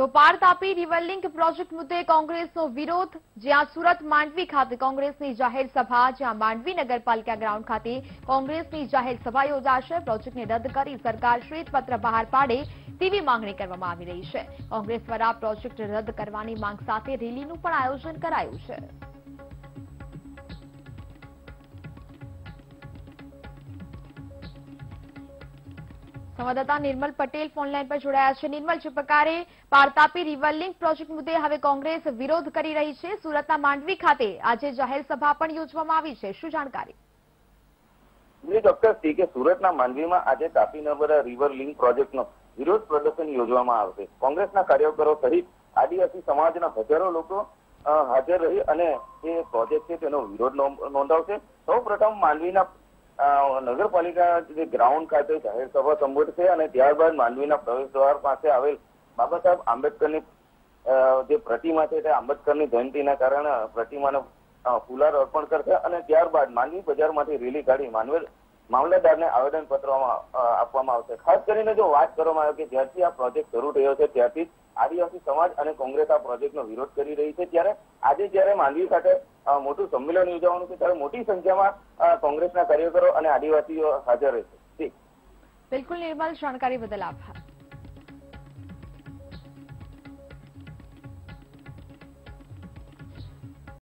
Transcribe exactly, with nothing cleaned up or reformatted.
તો પાર Tapi river link project મુદ્દે કોંગ્રેસનો વિરોધ, જ્યાં સુરત માંડવી ખાતે કોંગ્રેસની જાહેર સભા, જ્યાં માંડવી નગરપાલિકા ગ્રાઉન્ડ ખાતે કોંગ્રેસની જાહેર સભા યોજાશે। પ્રોજેક્ટને રદ કરી સરકાર શ્વેતપત્ર બહાર પાડે તેવી માંગણી કરવામાં આવી રહી છે। કોંગ્રેસ દ્વારા પ્રોજેક્ટ રદ કરવાની માંગ સાથે રેલીનું પણ આયોજન કરાયું છે। સંવાદદાતા નિર્મલ પટેલ ફોનલાઈન પર જોડાયા છે। નિર્મલ, જે પ્રકારે પાર તાપી રિવરલિંક પ્રોજેક્ટ મુદ્દે હવે કોંગ્રેસ વિરોધ કરી રહી છે, સુરતના માંડવી ખાતે આજે જાહેર સભા પણ યોજવામાં આવી છે, શું જાણકારી? જી ચોક્કસ છે કે સુરતના માંડવીમાં આજે તાપી નર્મદા રિવર લિંક પ્રોજેક્ટનો વિરોધ પ્રદર્શન યોજવામાં આવશે। કોંગ્રેસના કાર્યકરો સહિત આદિવાસી સમાજના હજારો લોકો હાજર રહી અને જે પ્રોજેક્ટ છે તેનો વિરોધ નોંધાવશે। સૌ પ્રથમ માંડવીના નગરપાલિકા જે ગ્રાઉન્ડ ખાતે જાહેર સભા સંબોધશે અને ત્યારબાદ માંડવીના પ્રવેશ દ્વાર પાસે આવેલ બાબા સાહેબ આંબેડકરની જે પ્રતિમા છે તે આંબેડકરની જયંતિના કારણે પ્રતિમાને ફુલાર અર્પણ કરશે અને ત્યારબાદ માંડવી બજારમાંથી રેલી કાઢી માનવેલ મામલતદારને આવેદનપત્ર આપવામાં આવશે। ખાસ કરીને જો વાત કરવામાં આવે કે જ્યારથી આ પ્રોજેક્ટ શરૂ થયો છે ત્યારથી આદિવાસી સમાજ અને કોંગ્રેસ આ પ્રોજેક્ટનો વિરોધ કરી રહી છે, ત્યારે આજે જયારે માંડવી ખાતે મોટું સંમેલન યોજવાનું છે ત્યારે મોટી સંખ્યામાં કોંગ્રેસના કાર્યકરો અને આદિવાસીઓ હાજર રહેશે। બિલકુલ નિર્મલ, જાણકારી બદલ આભાર।